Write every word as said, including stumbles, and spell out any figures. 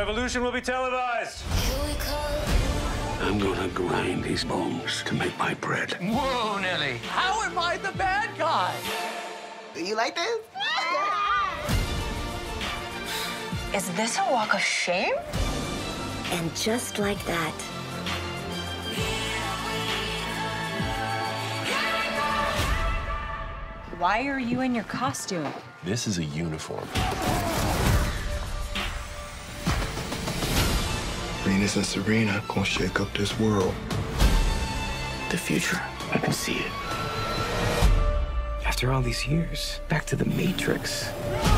revolution will be televised. I'm gonna grind these bones to make my bread. Whoa, Nelly. How am I the bad guy? You like this? Is this a walk of shame? And just like that, Why are you in your costume? This is a uniform. Venus and Serena gonna shake up this world. The future, I can see it. After all these years, back to the Matrix.